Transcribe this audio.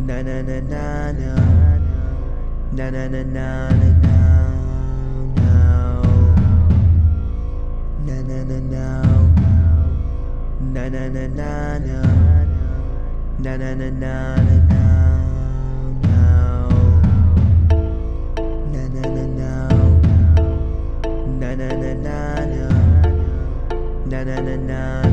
Na na na na na. Na na na na na na. Na na na na. Na na na na na. Na na na na na. Na na na na. Na na na na na. Na na na na.